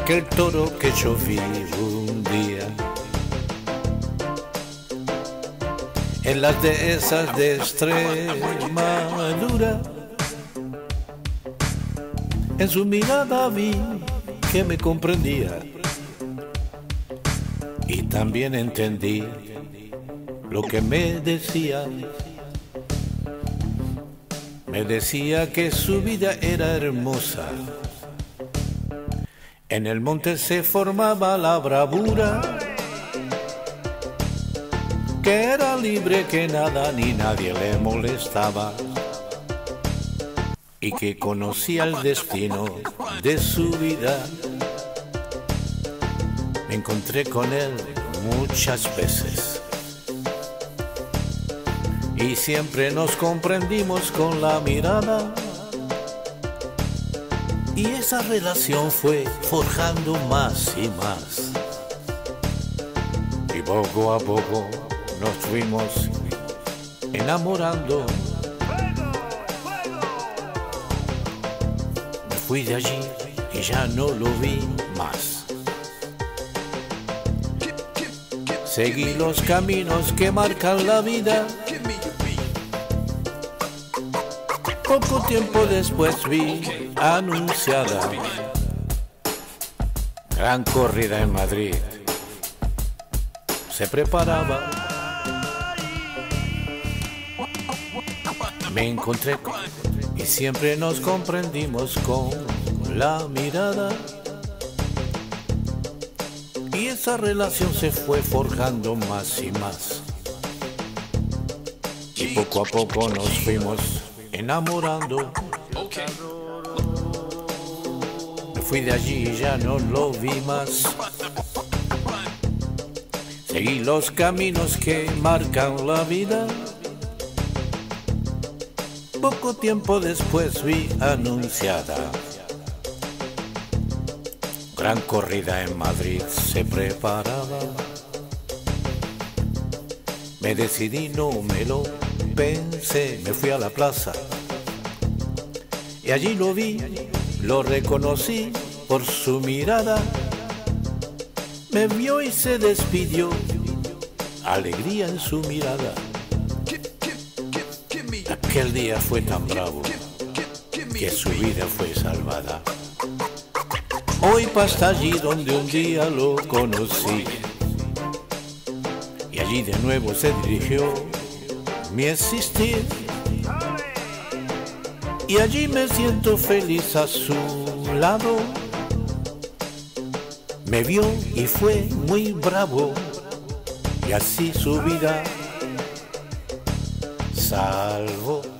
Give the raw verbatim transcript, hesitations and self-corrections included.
aquel toro que yo vi un día en las dehesas de Extremadura. En su mirada vi que me comprendía y también entendí lo que me decía. Me decía que su vida era hermosa. En el monte se formaba la bravura, que era libre, que nada ni nadie le molestaba, y que conocía el destino de su vida. Me encontré con él muchas veces y siempre nos comprendimos con la mirada, y esa relación fue forjando más y más, y poco a poco nos fuimos enamorando. Me fui de allí y ya no lo vi más. Seguí los caminos que marcan la vida. Poco tiempo después vi anunciada gran corrida en Madrid. Se preparaba. Me encontré con, y siempre nos comprendimos con la mirada, y esa relación se fue forjando más y más, y poco a poco nos fuimos enamorando. Me fui de allí y ya no lo vi más. Seguí los caminos que marcan la vida. Poco tiempo después vi anunciada gran corrida en Madrid. Se preparaba. Me decidí, no me lo pensé, me fui a la plaza y allí lo vi, lo reconocí por su mirada. Me vio y se despidió, alegría en su mirada. Aquel día fue tan bravo que su vida fue salvada. Hoy pasa allí donde un día lo conocí, y allí de nuevo se dirigió mi existir, y allí me siento feliz a su lado. Me vio y fue muy bravo, y así su vida salvó.